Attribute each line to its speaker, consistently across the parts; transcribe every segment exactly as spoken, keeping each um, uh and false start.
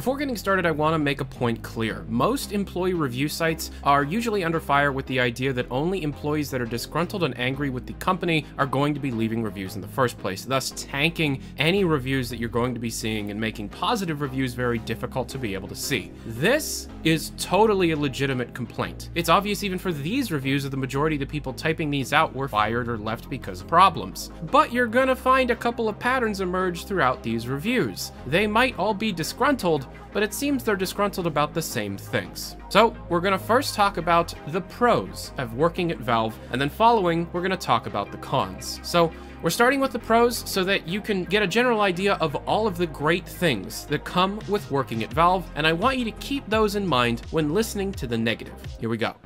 Speaker 1: Before getting started, I want to make a point clear. Most employee review sites are usually under fire with the idea that only employees that are disgruntled and angry with the company are going to be leaving reviews in the first place, thus tanking any reviews that you're going to be seeing and making positive reviews very difficult to be able to see. This is totally a legitimate complaint. It's obvious even for these reviews that the majority of the people typing these out were fired or left because of problems. But you're gonna find a couple of patterns emerge throughout these reviews. They might all be disgruntled, but it seems they're disgruntled about the same things. So we're gonna first talk about the pros of working at Valve, and then following, we're gonna talk about the cons. So we're starting with the pros so that you can get a general idea of all of the great things that come with working at Valve, and I want you to keep those in mind when listening to the negative. Here we go.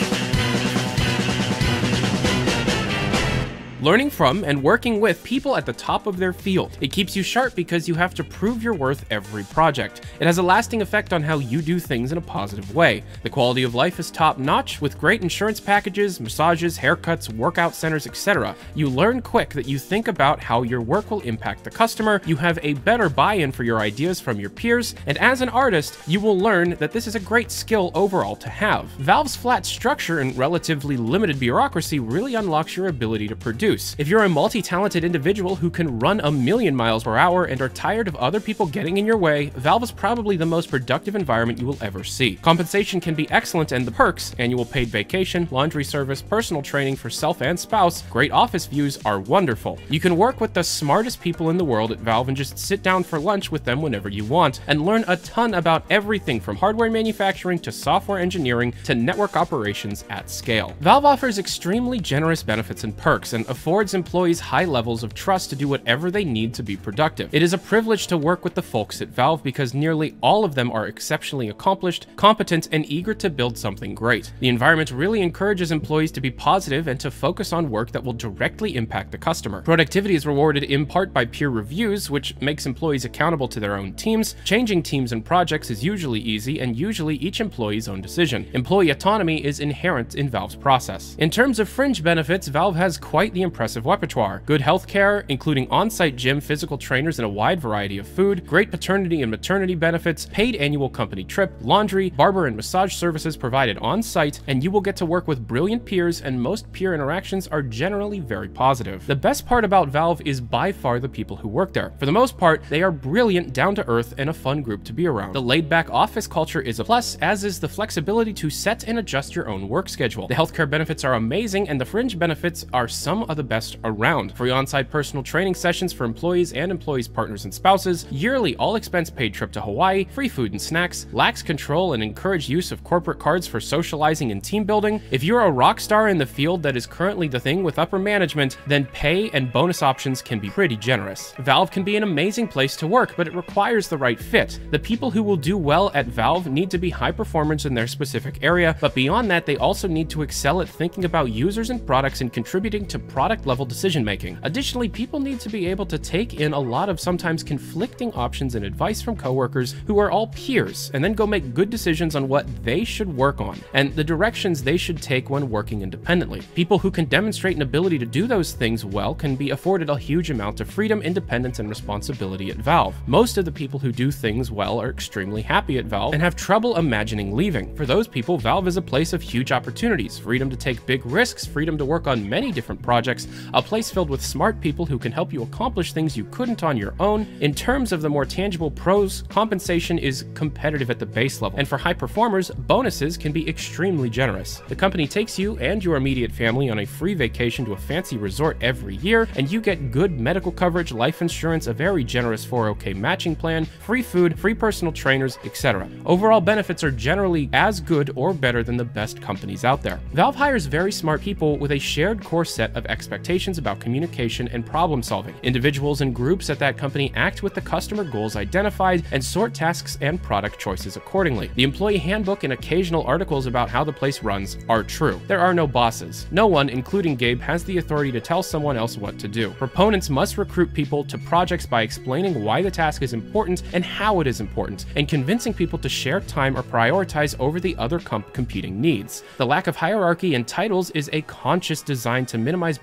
Speaker 1: Learning from and working with people at the top of their field. It keeps you sharp because you have to prove your worth every project. It has a lasting effect on how you do things in a positive way. The quality of life is top-notch with great insurance packages, massages, haircuts, workout centers, et cetera. You learn quick that you think about how your work will impact the customer, you have a better buy-in for your ideas from your peers, and as an artist, you will learn that this is a great skill overall to have. Valve's flat structure and relatively limited bureaucracy really unlocks your ability to produce. If you're a multi-talented individual who can run a million miles per hour and are tired of other people getting in your way, Valve is probably the most productive environment you will ever see. Compensation can be excellent, and the perks, annual paid vacation, laundry service, personal training for self and spouse, great office views are wonderful. You can work with the smartest people in the world at Valve and just sit down for lunch with them whenever you want, and learn a ton about everything from hardware manufacturing to software engineering to network operations at scale. Valve offers extremely generous benefits and perks, and affords employees high levels of trust to do whatever they need to be productive. It is a privilege to work with the folks at Valve because nearly all of them are exceptionally accomplished, competent, and eager to build something great. The environment really encourages employees to be positive and to focus on work that will directly impact the customer. Productivity is rewarded in part by peer reviews, which makes employees accountable to their own teams. Changing teams and projects is usually easy and usually each employee's own decision. Employee autonomy is inherent in Valve's process. In terms of fringe benefits, Valve has quite the impressive repertoire. Good healthcare, including on-site gym, physical trainers, and a wide variety of food, great paternity and maternity benefits, paid annual company trip, laundry, barber and massage services provided on-site, and you will get to work with brilliant peers, and most peer interactions are generally very positive. The best part about Valve is by far the people who work there. For the most part, they are brilliant, down-to-earth, and a fun group to be around. The laid-back office culture is a plus, as is the flexibility to set and adjust your own work schedule. The healthcare benefits are amazing, and the fringe benefits are some of the best around. Free on-site personal training sessions for employees and employees' partners and spouses, yearly all-expense-paid trip to Hawaii, free food and snacks, lax control and encourage use of corporate cards for socializing and team building. If you're a rock star in the field that is currently the thing with upper management, then pay and bonus options can be pretty generous. Valve can be an amazing place to work, but it requires the right fit. The people who will do well at Valve need to be high performers in their specific area, but beyond that, they also need to excel at thinking about users and products and contributing to product level decision making. Additionally, people need to be able to take in a lot of sometimes conflicting options and advice from coworkers who are all peers, and then go make good decisions on what they should work on and the directions they should take when working independently. People who can demonstrate an ability to do those things well can be afforded a huge amount of freedom, independence, and responsibility at Valve. Most of the people who do things well are extremely happy at Valve and have trouble imagining leaving. For those people, Valve is a place of huge opportunities, freedom to take big risks, freedom to work on many different projects, a place filled with smart people who can help you accomplish things you couldn't on your own. In terms of the more tangible pros, compensation is competitive at the base level, and for high performers, bonuses can be extremely generous. The company takes you and your immediate family on a free vacation to a fancy resort every year, and you get good medical coverage, life insurance, a very generous four oh K matching plan, free food, free personal trainers, et cetera. Overall benefits are generally as good or better than the best companies out there. Valve hires very smart people with a shared core set of expectations about communication and problem solving. Individuals and groups at that company act with the customer goals identified and sort tasks and product choices accordingly. The employee handbook and occasional articles about how the place runs are true. There are no bosses. No one, including Gabe, has the authority to tell someone else what to do. Proponents must recruit people to projects by explaining why the task is important and how it is important, and convincing people to share time or prioritize over the other comp competing needs. The lack of hierarchy and titles is a conscious design to minimize bureaucracy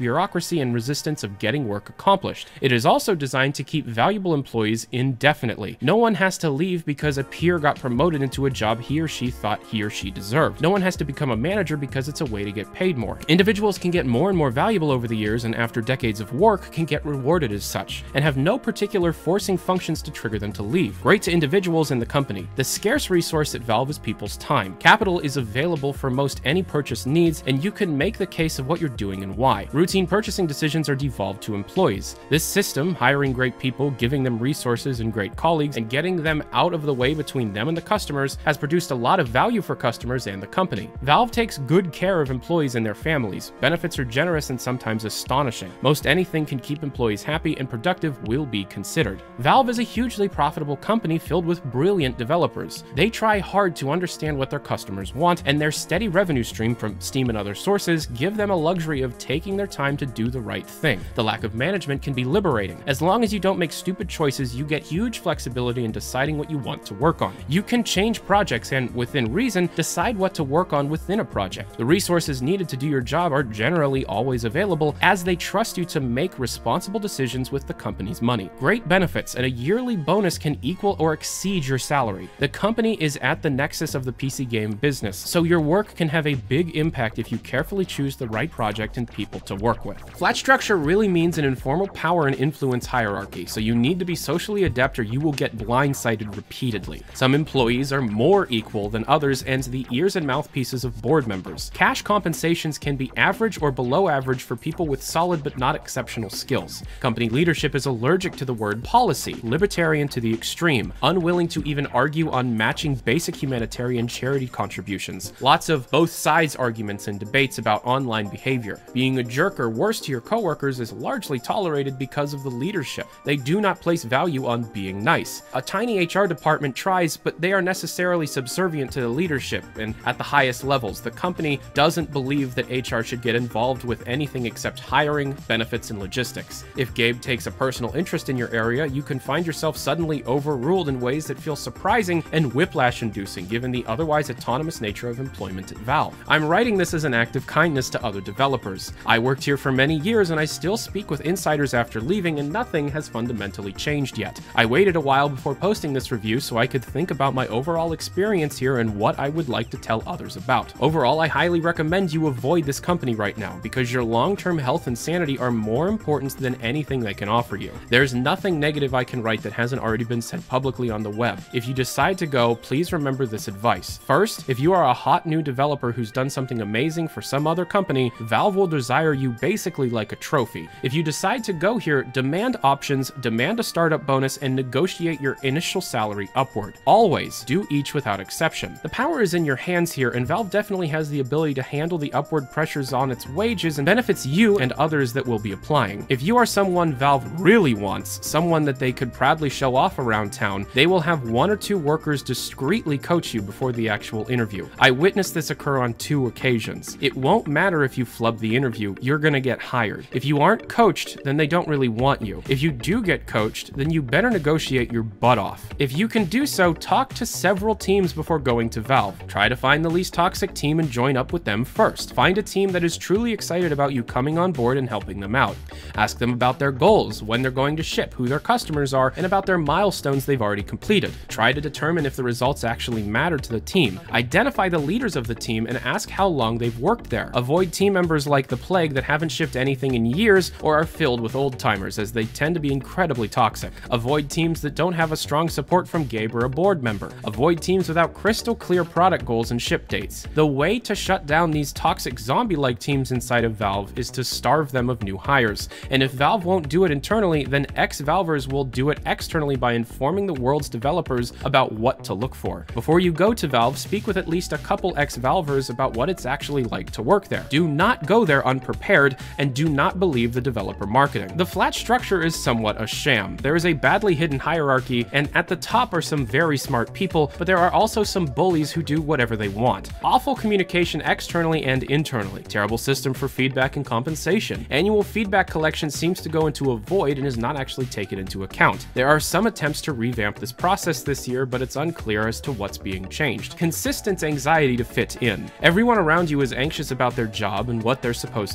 Speaker 1: bureaucracy and resistance of getting work accomplished. It is also designed to keep valuable employees indefinitely. No one has to leave because a peer got promoted into a job he or she thought he or she deserved. No one has to become a manager because it's a way to get paid more. Individuals can get more and more valuable over the years, and after decades of work can get rewarded as such, and have no particular forcing functions to trigger them to leave. Great to individuals and the company. The scarce resource at Valve is people's time. Capital is available for most any purchase needs, and you can make the case of what you're doing and why. Routine purchasing decisions are devolved to employees. This system, hiring great people, giving them resources and great colleagues, and getting them out of the way between them and the customers, has produced a lot of value for customers and the company. Valve takes good care of employees and their families. Benefits are generous and sometimes astonishing. Most anything can keep employees happy and productive will be considered. Valve is a hugely profitable company filled with brilliant developers. They try hard to understand what their customers want, and their steady revenue stream from Steam and other sources give them a luxury of taking their time to do the right thing. The lack of management can be liberating. As long as you don't make stupid choices, you get huge flexibility in deciding what you want to work on. You can change projects and, within reason, decide what to work on within a project. The resources needed to do your job are generally always available, as they trust you to make responsible decisions with the company's money. Great benefits and a yearly bonus can equal or exceed your salary. The company is at the nexus of the P C game business, so your work can have a big impact if you carefully choose the right project and people to work with. Flat structure really means an informal power and influence hierarchy, so you need to be socially adept or you will get blindsided repeatedly. Some employees are more equal than others and the ears and mouthpieces of board members. Cash compensations can be average or below average for people with solid but not exceptional skills. Company leadership is allergic to the word policy, libertarian to the extreme, unwilling to even argue on matching basic humanitarian charity contributions. Lots of both sides arguments and debates about online behavior. Being a jerk or worse to your coworkers is largely tolerated because of the leadership. They do not place value on being nice. A tiny H R department tries, but they are necessarily subservient to the leadership, and at the highest levels, the company doesn't believe that H R should get involved with anything except hiring, benefits, and logistics. If Gabe takes a personal interest in your area, you can find yourself suddenly overruled in ways that feel surprising and whiplash-inducing given the otherwise autonomous nature of employment at Valve. I'm writing this as an act of kindness to other developers. I worked here for many years and I still speak with insiders after leaving, and nothing has fundamentally changed yet. I waited a while before posting this review so I could think about my overall experience here and what I would like to tell others about. Overall, I highly recommend you avoid this company right now because your long-term health and sanity are more important than anything they can offer you. There's nothing negative I can write that hasn't already been said publicly on the web. If you decide to go, please remember this advice. First, if you are a hot new developer who's done something amazing for some other company, Valve will desire you basically like a trophy. If you decide to go here, demand options, demand a startup bonus, and negotiate your initial salary upward. Always do each without exception. The power is in your hands here, and Valve definitely has the ability to handle the upward pressures on its wages and benefits you and others that will be applying. If you are someone Valve really wants, someone that they could proudly show off around town, they will have one or two workers discreetly coach you before the actual interview. I witnessed this occur on two occasions. It won't matter if you flub the interview, you're gonna get hired. If you aren't coached, then they don't really want you. If you do get coached, then you better negotiate your butt off. If you can do so, talk to several teams before going to Valve. Try to find the least toxic team and join up with them first. Find a team that is truly excited about you coming on board and helping them out. Ask them about their goals, when they're going to ship, who their customers are, and about their milestones they've already completed. Try to determine if the results actually matter to the team. Identify the leaders of the team and ask how long they've worked there. Avoid team members like the plague that haven't shipped anything in years or are filled with old-timers, as they tend to be incredibly toxic. Avoid teams that don't have a strong support from Gabe or a board member. Avoid teams without crystal clear product goals and ship dates. The way to shut down these toxic zombie-like teams inside of Valve is to starve them of new hires. And if Valve won't do it internally, then ex-Valvers will do it externally by informing the world's developers about what to look for. Before you go to Valve, speak with at least a couple ex-Valvers about what it's actually like to work there. Do not go there unprepared, and do not believe the developer marketing. The flat structure is somewhat a sham. There is a badly hidden hierarchy, and at the top are some very smart people, but there are also some bullies who do whatever they want. Awful communication externally and internally. Terrible system for feedback and compensation. Annual feedback collection seems to go into a void and is not actually taken into account. There are some attempts to revamp this process this year, but it's unclear as to what's being changed. Consistent anxiety to fit in. Everyone around you is anxious about their job and what they're supposed to do,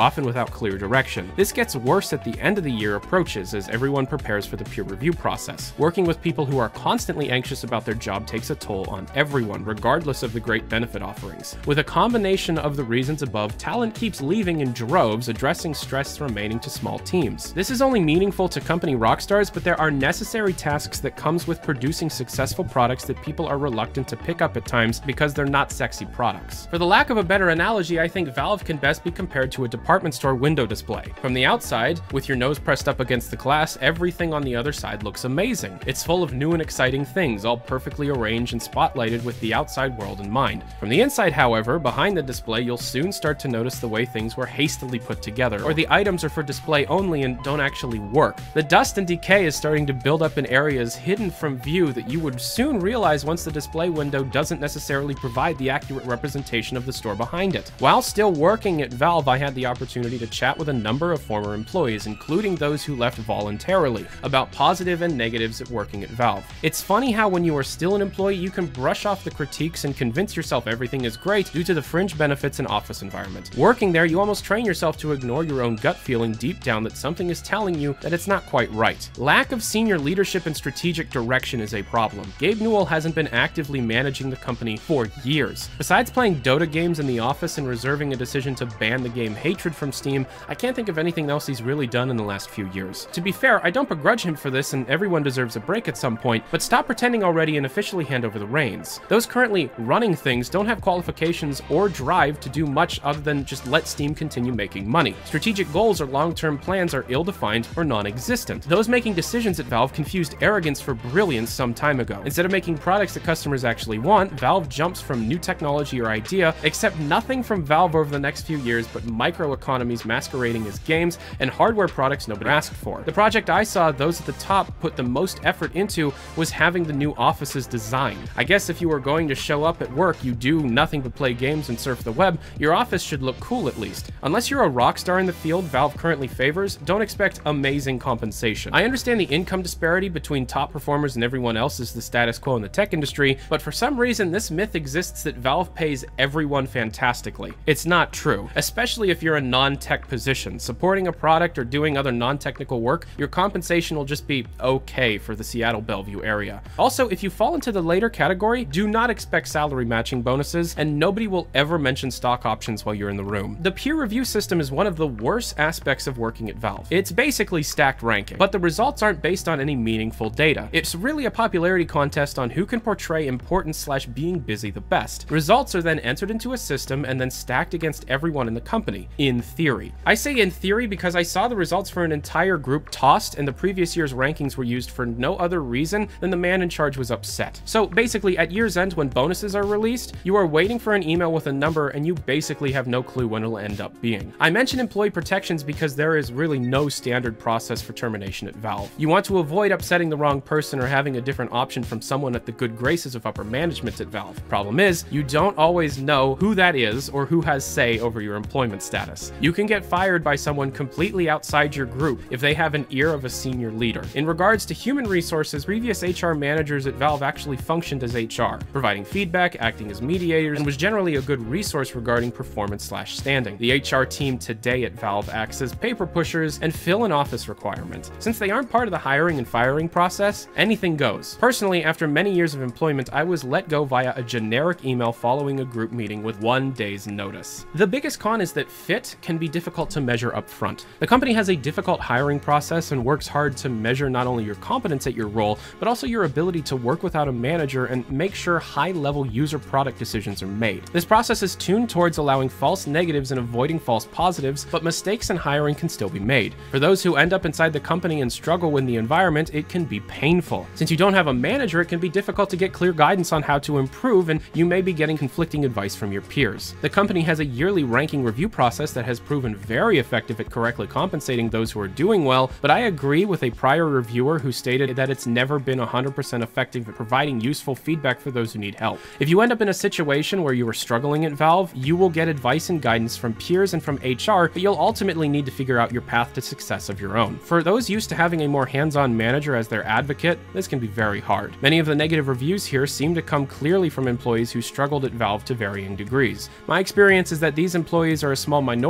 Speaker 1: often without clear direction. This gets worse at the end of the year approaches as everyone prepares for the peer review process. Working with people who are constantly anxious about their job takes a toll on everyone, regardless of the great benefit offerings. With a combination of the reasons above, talent keeps leaving in droves, addressing stress remaining to small teams. This is only meaningful to company rockstars, but there are necessary tasks that comes with producing successful products that people are reluctant to pick up at times because they're not sexy products. For the lack of a better analogy, I think Valve can best be compared to a department store window display. From the outside, with your nose pressed up against the glass, everything on the other side looks amazing. It's full of new and exciting things, all perfectly arranged and spotlighted with the outside world in mind. From the inside, however, behind the display, you'll soon start to notice the way things were hastily put together, or the items are for display only and don't actually work. The dust and decay is starting to build up in areas hidden from view that you would soon realize once the display window doesn't necessarily provide the accurate representation of the store behind it. While still working at Valve, I had the opportunity to chat with a number of former employees, including those who left voluntarily, about positive and negatives at working at Valve. It's funny how when you are still an employee, you can brush off the critiques and convince yourself everything is great due to the fringe benefits and office environment. Working there, you almost train yourself to ignore your own gut feeling deep down that something is telling you that it's not quite right. Lack of senior leadership and strategic direction is a problem. Gabe Newell hasn't been actively managing the company for years. Besides playing Dota games in the office and reserving a decision to ban the game Hatred from Steam, I can't think of anything else he's really done in the last few years. To be fair, I don't begrudge him for this, and everyone deserves a break at some point, but stop pretending already and officially hand over the reins. Those currently running things don't have qualifications or drive to do much other than just let Steam continue making money. Strategic goals or long-term plans are ill-defined or non-existent. Those making decisions at Valve confused arrogance for brilliance some time ago. Instead of making products that customers actually want, Valve jumps from new technology or idea, except nothing from Valve over the next few years but microeconomies masquerading as games and hardware products nobody asked for. The project I saw those at the top put the most effort into was having the new offices designed. I guess if you were going to show up at work, you do nothing but play games and surf the web, your office should look cool at least. Unless you're a rock star in the field Valve currently favors, don't expect amazing compensation. I understand the income disparity between top performers and everyone else is the status quo in the tech industry, but for some reason this myth exists that Valve pays everyone fantastically. It's not true, especially if you're a non-tech position. Supporting a product or doing other non-technical work, your compensation will just be okay for the Seattle Bellevue area. Also, if you fall into the later category, do not expect salary matching bonuses, and nobody will ever mention stock options while you're in the room. The peer review system is one of the worst aspects of working at Valve. It's basically stacked ranking, but the results aren't based on any meaningful data. It's really a popularity contest on who can portray important slash being busy the best. Results are then entered into a system and then stacked against everyone in the company, in theory. I say in theory because I saw the results for an entire group tossed and the previous year's rankings were used for no other reason than the man in charge was upset. So basically at year's end when bonuses are released, you are waiting for an email with a number and you basically have no clue when it'll end up being. I mention employee protections because there is really no standard process for termination at Valve. You want to avoid upsetting the wrong person or having a different option from someone at the good graces of upper management at Valve. Problem is, you don't always know who that is or who has say over your employment status. You can get fired by someone completely outside your group if they have an ear of a senior leader. In regards to human resources, previous H R managers at Valve actually functioned as H R, providing feedback, acting as mediators, and was generally a good resource regarding performance slash standing. The H R team today at Valve acts as paper pushers and fill an office requirement. Since they aren't part of the hiring and firing process, anything goes. Personally, after many years of employment, I was let go via a generic email following a group meeting with one day's notice. The biggest con is that fit can be difficult to measure up front. The company has a difficult hiring process and works hard to measure not only your competence at your role, but also your ability to work without a manager and make sure high-level user product decisions are made. This process is tuned towards allowing false negatives and avoiding false positives, but mistakes in hiring can still be made. For those who end up inside the company and struggle with the environment, it can be painful. Since you don't have a manager, it can be difficult to get clear guidance on how to improve, and you may be getting conflicting advice from your peers. The company has a yearly ranking review process that has proven very effective at correctly compensating those who are doing well, but I agree with a prior reviewer who stated that it's never been one hundred percent effective at providing useful feedback for those who need help. If you end up in a situation where you are struggling at Valve, you will get advice and guidance from peers and from H R, but you'll ultimately need to figure out your path to success of your own. For those used to having a more hands-on manager as their advocate, this can be very hard. Many of the negative reviews here seem to come clearly from employees who struggled at Valve to varying degrees. My experience is that these employees are a small minority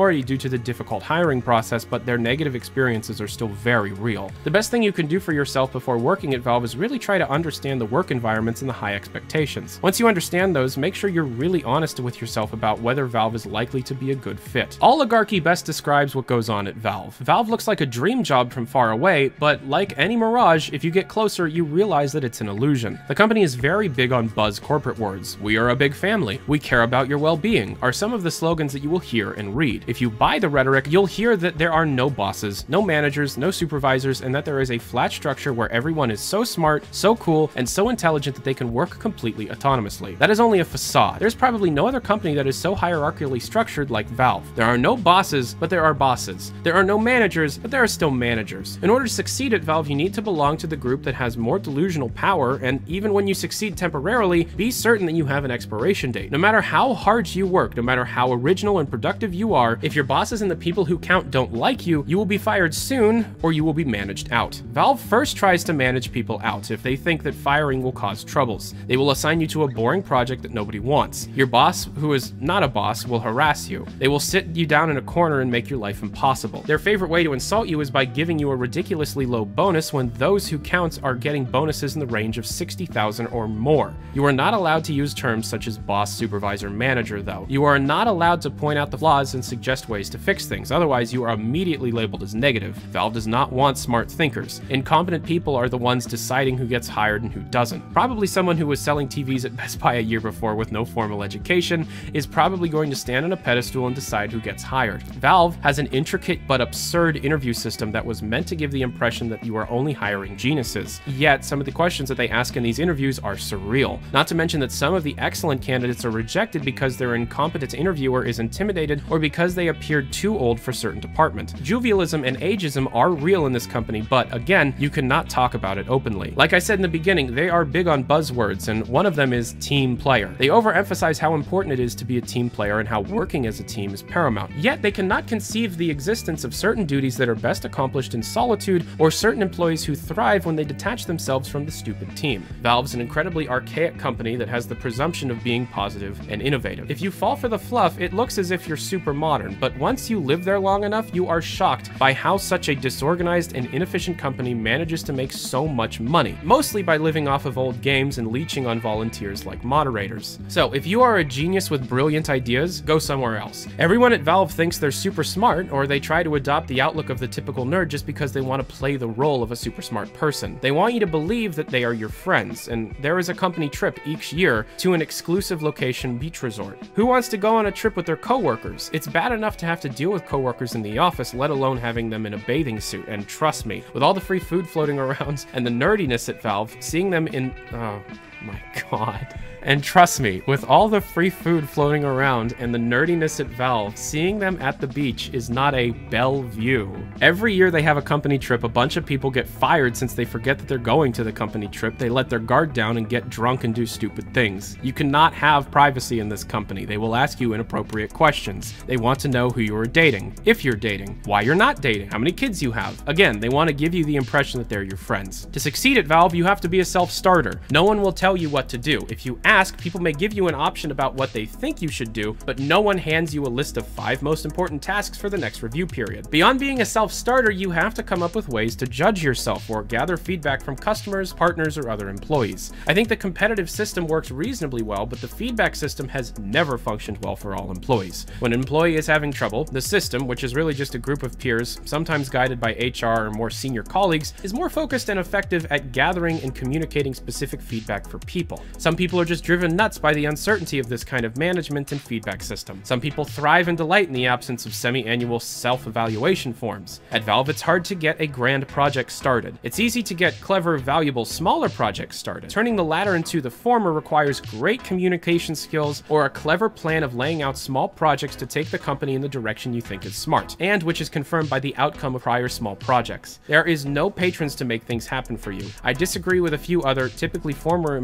Speaker 1: minority due to the difficult hiring process, but their negative experiences are still very real. The best thing you can do for yourself before working at Valve is really try to understand the work environments and the high expectations. Once you understand those, make sure you're really honest with yourself about whether Valve is likely to be a good fit. Oligarchy best describes what goes on at Valve. Valve looks like a dream job from far away, but like any mirage, if you get closer, you realize that it's an illusion. The company is very big on buzz corporate words. "We are a big family. We care about your well-being" are some of the slogans that you will hear and read. If you buy the rhetoric, you'll hear that there are no bosses, no managers, no supervisors, and that there is a flat structure where everyone is so smart, so cool, and so intelligent that they can work completely autonomously. That is only a facade. There's probably no other company that is so hierarchically structured like Valve. There are no bosses, but there are bosses. There are no managers, but there are still managers. In order to succeed at Valve, you need to belong to the group that has more delusional power, and even when you succeed temporarily, be certain that you have an expiration date. No matter how hard you work, no matter how original and productive you are, if your bosses and the people who count don't like you, you will be fired soon, or you will be managed out. Valve first tries to manage people out if they think that firing will cause troubles. They will assign you to a boring project that nobody wants. Your boss, who is not a boss, will harass you. They will sit you down in a corner and make your life impossible. Their favorite way to insult you is by giving you a ridiculously low bonus when those who count are getting bonuses in the range of sixty thousand or more. You are not allowed to use terms such as boss, supervisor, manager, though. You are not allowed to point out the flaws and suggest ways to fix things, otherwise you are immediately labeled as negative. Valve does not want smart thinkers. Incompetent people are the ones deciding who gets hired and who doesn't. Probably someone who was selling T Vs at Best Buy a year before with no formal education is probably going to stand on a pedestal and decide who gets hired. Valve has an intricate but absurd interview system that was meant to give the impression that you are only hiring geniuses. Yet, some of the questions that they ask in these interviews are surreal. Not to mention that some of the excellent candidates are rejected because their incompetent interviewer is intimidated or because they appeared too old for certain department. Juvialism and ageism are real in this company, but again, you cannot talk about it openly. Like I said in the beginning, they are big on buzzwords, and one of them is team player. They overemphasize how important it is to be a team player and how working as a team is paramount. Yet, they cannot conceive the existence of certain duties that are best accomplished in solitude, or certain employees who thrive when they detach themselves from the stupid team. Valve's an incredibly archaic company that has the presumption of being positive and innovative. If you fall for the fluff, it looks as if you're super modern, but once you live there long enough, you are shocked by how such a disorganized and inefficient company manages to make so much money, mostly by living off of old games and leeching on volunteers like moderators. So, if you are a genius with brilliant ideas, go somewhere else. Everyone at Valve thinks they're super smart, or they try to adopt the outlook of the typical nerd just because they want to play the role of a super smart person. They want you to believe that they are your friends, and there is a company trip each year to an exclusive location beach resort. Who wants to go on a trip with their coworkers? It's bad enough to have to deal with coworkers in the office, let alone having them in a bathing suit, and trust me, with all the free food floating around and the nerdiness at Valve, seeing them in... oh my god. And trust me, with all the free food floating around and the nerdiness at Valve, seeing them at the beach is not a Bellevue. Every year they have a company trip, a bunch of people get fired since they forget that they're going to the company trip. They let their guard down and get drunk and do stupid things. You cannot have privacy in this company. They will ask you inappropriate questions. They want to know who you are dating, if you're dating, why you're not dating, how many kids you have. Again, they want to give you the impression that they're your friends. To succeed at Valve, you have to be a self-starter. No one will tell you what to do. If you ask, people may give you an option about what they think you should do, but no one hands you a list of five most important tasks for the next review period. Beyond being a self-starter, you have to come up with ways to judge yourself or gather feedback from customers, partners, or other employees. I think the competitive system works reasonably well, but the feedback system has never functioned well for all employees. When an employee is having trouble, the system, which is really just a group of peers, sometimes guided by H R or more senior colleagues, is more focused and effective at gathering and communicating specific feedback for people. Some people are just driven nuts by the uncertainty of this kind of management and feedback system. Some people thrive and delight in the absence of semi-annual self-evaluation forms. At Valve, it's hard to get a grand project started. It's easy to get clever, valuable, smaller projects started. Turning the latter into the former requires great communication skills or a clever plan of laying out small projects to take the company in the direction you think is smart, and which is confirmed by the outcome of prior small projects. There is no patrons to make things happen for you. I disagree with a few other, typically former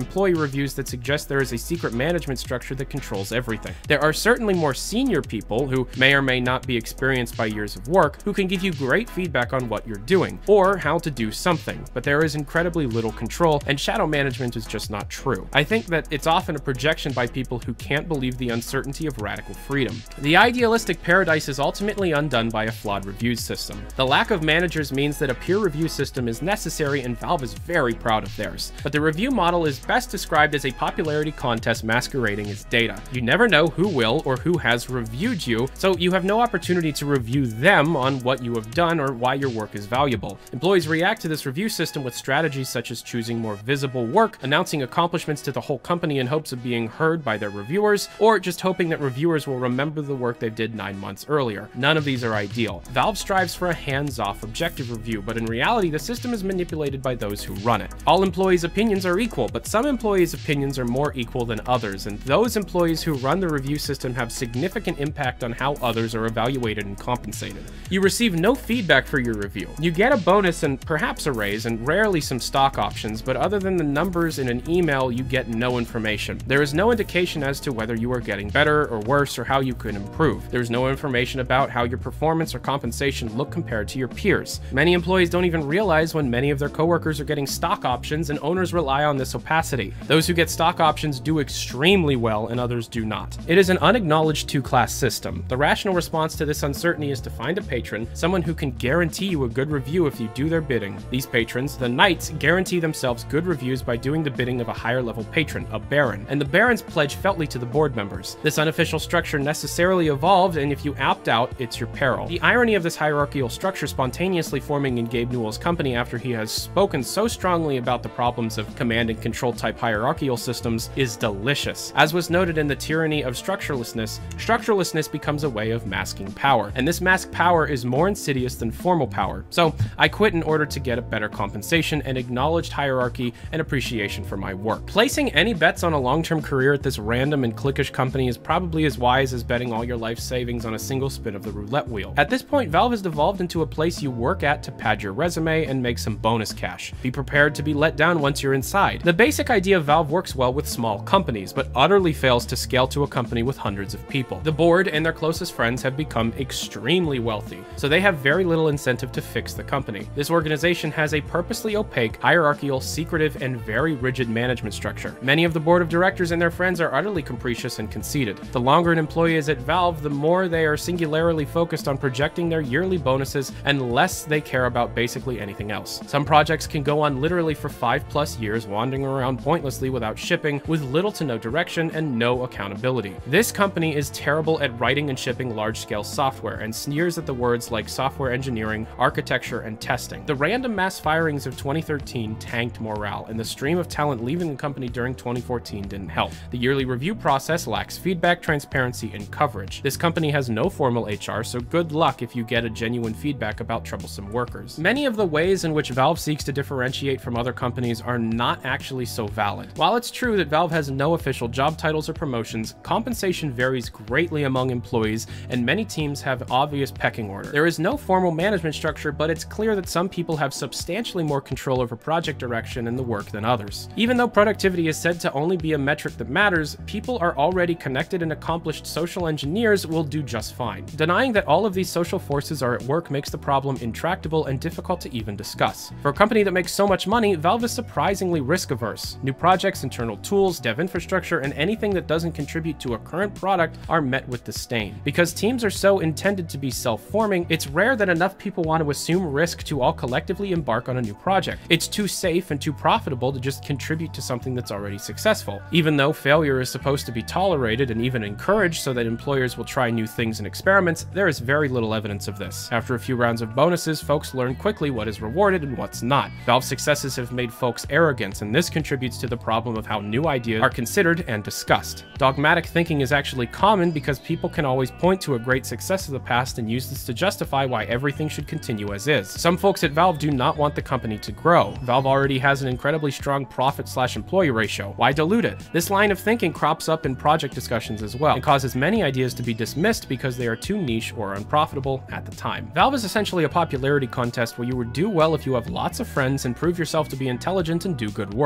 Speaker 1: employee reviews that suggest there is a secret management structure that controls everything. There are certainly more senior people who may or may not be experienced by years of work who can give you great feedback on what you're doing or how to do something, but there is incredibly little control, and shadow management is just not true. I think that it's often a projection by people who can't believe the uncertainty of radical freedom. The idealistic paradise is ultimately undone by a flawed review system. The lack of managers means that a peer review system is necessary, and Valve is very proud of theirs. But the review model is best described as a popularity contest masquerading as data. You never know who will or who has reviewed you, so you have no opportunity to review them on what you have done or why your work is valuable. Employees react to this review system with strategies such as choosing more visible work, announcing accomplishments to the whole company in hopes of being heard by their reviewers, or just hoping that reviewers will remember the work they did nine months earlier. None of these are ideal. Valve strives for a hands-off objective review, but in reality, the system is manipulated by those who run it. All employees' opinions are equal, but some employees' opinions are more equal than others, and those employees who run the review system have significant impact on how others are evaluated and compensated. You receive no feedback for your review. You get a bonus and perhaps a raise, and rarely some stock options, but other than the numbers in an email, you get no information. There is no indication as to whether you are getting better or worse or how you could improve. There's no information about how your performance or compensation look compared to your peers. Many employees don't even realize when many of their coworkers are getting stock options, and owners rely on this opacity. Those who get stock options do extremely well, and others do not. It is an unacknowledged two-class system. The rational response to this uncertainty is to find a patron, someone who can guarantee you a good review if you do their bidding. These patrons, the knights, guarantee themselves good reviews by doing the bidding of a higher level patron, a baron, and the barons pledge feltly to the board members. This unofficial structure necessarily evolved, and if you opt out, it's your peril. The irony of this hierarchical structure spontaneously forming in Gabe Newell's company after he has spoken so strongly about the problems of command and control type hierarchical systems is delicious. As was noted in The Tyranny of Structurelessness, structurelessness becomes a way of masking power, and this masked power is more insidious than formal power. So I quit in order to get a better compensation and acknowledged hierarchy and appreciation for my work. Placing any bets on a long-term career at this random and cliquish company is probably as wise as betting all your life savings on a single spin of the roulette wheel. At this point, Valve has devolved into a place you work at to pad your resume and make some bonus cash. Be prepared to be let down once you're inside. The basic idea of Valve works well with small companies, but utterly fails to scale to a company with hundreds of people. The board and their closest friends have become extremely wealthy, so they have very little incentive to fix the company. This organization has a purposely opaque, hierarchical, secretive, and very rigid management structure. Many of the board of directors and their friends are utterly capricious and conceited. The longer an employee is at Valve, the more they are singularly focused on projecting their yearly bonuses and less they care about basically anything else. Some projects can go on literally for five plus years, wandering around pointlessly without shipping, with little to no direction and no accountability. This company is terrible at writing and shipping large-scale software and sneers at the words like software engineering, architecture, and testing. The random mass firings of twenty thirteen tanked morale, and the stream of talent leaving the company during twenty fourteen didn't help. The yearly review process lacks feedback, transparency, and coverage. This company has no formal H R, so good luck if you get a genuine feedback about troublesome workers. Many of the ways in which Valve seeks to differentiate from other companies are not actually so valid. While it's true that Valve has no official job titles or promotions, compensation varies greatly among employees, and many teams have obvious pecking order. There is no formal management structure, but it's clear that some people have substantially more control over project direction and the work than others. Even though productivity is said to only be a metric that matters, people are already connected and accomplished social engineers will do just fine. Denying that all of these social forces are at work makes the problem intractable and difficult to even discuss. For a company that makes so much money, Valve is surprisingly risk-averse. New projects, internal tools, dev infrastructure, and anything that doesn't contribute to a current product are met with disdain. Because teams are so intended to be self-forming, it's rare that enough people want to assume risk to all collectively embark on a new project. It's too safe and too profitable to just contribute to something that's already successful. Even though failure is supposed to be tolerated and even encouraged so that employers will try new things and experiments, there is very little evidence of this. After a few rounds of bonuses, folks learn quickly what is rewarded and what's not. Valve's successes have made folks arrogant, and this contributes to the problem of how new ideas are considered and discussed. Dogmatic thinking is actually common because people can always point to a great success of the past and use this to justify why everything should continue as is. Some folks at Valve do not want the company to grow. Valve already has an incredibly strong profit slash employee ratio. Why dilute it? This line of thinking crops up in project discussions as well and causes many ideas to be dismissed because they are too niche or unprofitable at the time. Valve is essentially a popularity contest where you would do well if you have lots of friends and prove yourself to be intelligent and do good work. It's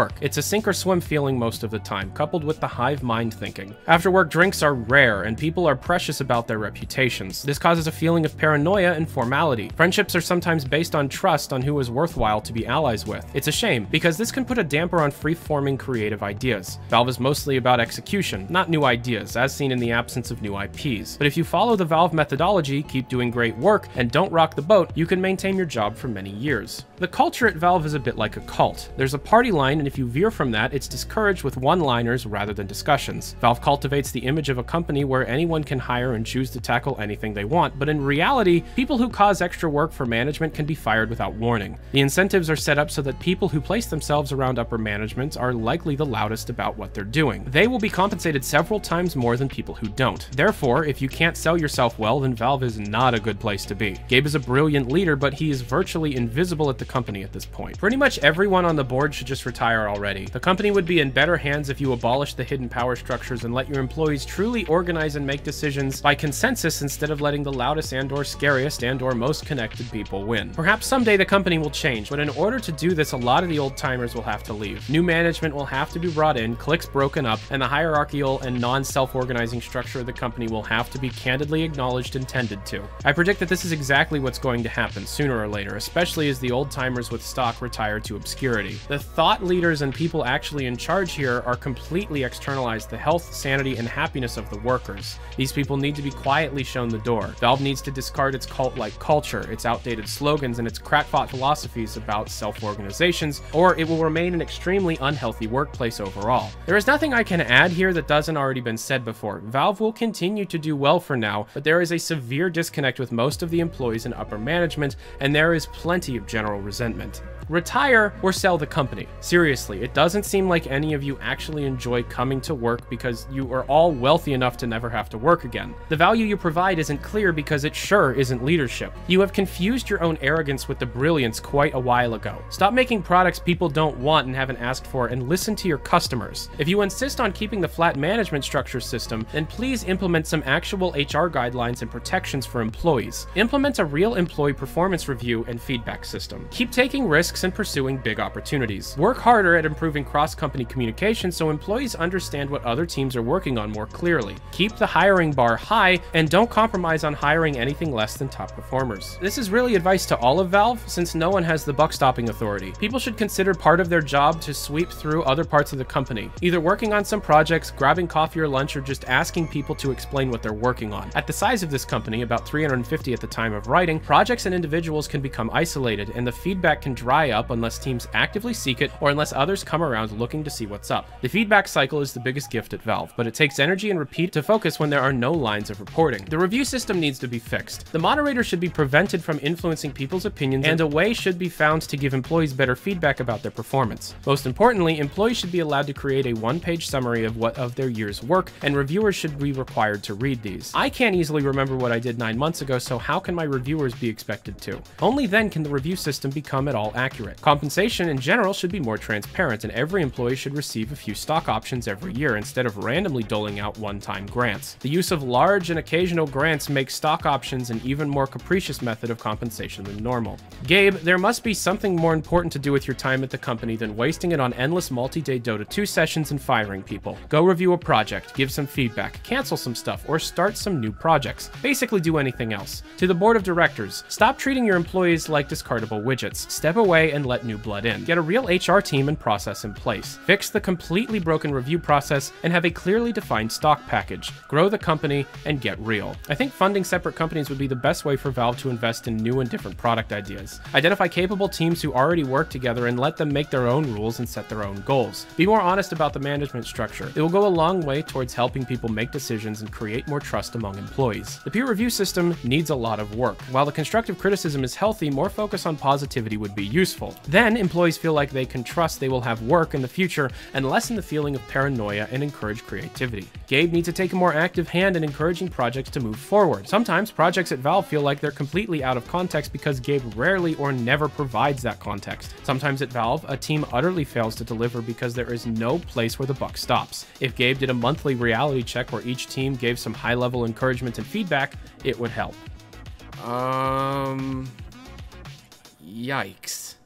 Speaker 1: a sink or swim feeling most of the time, coupled with the hive mind thinking. After work drinks are rare, and people are precious about their reputations. This causes a feeling of paranoia and formality. Friendships are sometimes based on trust on who is worthwhile to be allies with. It's a shame, because this can put a damper on free-forming creative ideas. Valve is mostly about execution, not new ideas, as seen in the absence of new I Ps. But if you follow the Valve methodology, keep doing great work, and don't rock the boat, you can maintain your job for many years. The culture at Valve is a bit like a cult. There's a party line, and if you veer from that, it's discouraged with one-liners rather than discussions. Valve cultivates the image of a company where anyone can hire and choose to tackle anything they want, but in reality, people who cause extra work for management can be fired without warning. The incentives are set up so that people who place themselves around upper management are likely the loudest about what they're doing. They will be compensated several times more than people who don't. Therefore, if you can't sell yourself well, then Valve is not a good place to be. Gabe is a brilliant leader, but he is virtually invisible at the company at this point. Pretty much everyone on the board should just retire already. The company would be in better hands if you abolish the hidden power structures and let your employees truly organize and make decisions by consensus instead of letting the loudest and or scariest and or most connected people win. Perhaps someday the company will change, but in order to do this, a lot of the old timers will have to leave. New management will have to be brought in, cliques broken up, and the hierarchical and non-self-organizing structure of the company will have to be candidly acknowledged and tended to. I predict that this is exactly what's going to happen sooner or later, especially as the old timers with stock retire to obscurity. The thought leaders and people actually in charge here are completely externalized the health, sanity, and happiness of the workers. These people need to be quietly shown the door. Valve needs to discard its cult-like culture, its outdated slogans, and its crackpot philosophies about self-organizations, or it will remain an extremely unhealthy workplace overall. There is nothing I can add here that doesn't already been said before. Valve will continue to do well for now, but there is a severe disconnect with most of the employees in upper management, and there is plenty of general resentment. Retire or sell the company. Seriously, it doesn't seem like any of you actually enjoy coming to work because you are all wealthy enough to never have to work again. The value you provide isn't clear because it sure isn't leadership. You have confused your own arrogance with the brilliance quite a while ago. Stop making products people don't want and haven't asked for, and listen to your customers. If you insist on keeping the flat management structure system, then please implement some actual H R guidelines and protections for employees. Implement a real employee performance review and feedback system. Keep taking risks and pursuing big opportunities. Work harder at improving cross-company communication so employees understand what other teams are working on more clearly. Keep the hiring bar high, and don't compromise on hiring anything less than top performers. This is really advice to all of Valve, since no one has the buck-stopping authority. People should consider part of their job to sweep through other parts of the company, either working on some projects, grabbing coffee or lunch, or just asking people to explain what they're working on. At the size of this company, about three hundred fifty at the time of writing, projects and individuals can become isolated, and the feedback can dry up unless teams actively seek it or unless others come around looking to see what's up. The feedback cycle is the biggest gift at Valve, but it takes energy and repeat to focus when there are no lines of reporting. The review system needs to be fixed. The moderator should be prevented from influencing people's opinions, and a way should be found to give employees better feedback about their performance. Most importantly, employees should be allowed to create a one-page summary of what of their year's work, and reviewers should be required to read these. I can't easily remember what I did nine months ago, so how can my reviewers be expected to? Only then can the review system become at all accurate. Compensation in general should be more transparent, and every employee should receive a few stock options every year instead of randomly doling out one-time grants. The use of large and occasional grants makes stock options an even more capricious method of compensation than normal. Gabe, there must be something more important to do with your time at the company than wasting it on endless multi-day Dota two sessions and firing people. Go review a project, give some feedback, cancel some stuff, or start some new projects. Basically do anything else. To the board of directors, stop treating your employees like discardable widgets. Step away and let new blood in. Get a real H R team and process in place. Fix the completely broken review process and have a clearly defined stock package. Grow the company and get real. I think funding separate companies would be the best way for Valve to invest in new and different product ideas. Identify capable teams who already work together and let them make their own rules and set their own goals. Be more honest about the management structure. It will go a long way towards helping people make decisions and create more trust among employees. The peer review system needs a lot of work. While the constructive criticism is healthy, more focus on positivity would be useful. Then employees feel like they can trust they will have work in the future and lessen the feeling of paranoia and encourage creativity. Gabe needs to take a more active hand in encouraging projects to move forward. Sometimes projects at Valve feel like they're completely out of context because Gabe rarely or never provides that context. Sometimes at Valve, a team utterly fails to deliver because there is no place where the buck stops. If Gabe did a monthly reality check where each team gave some high-level encouragement and feedback, it would help. Um... Yikes.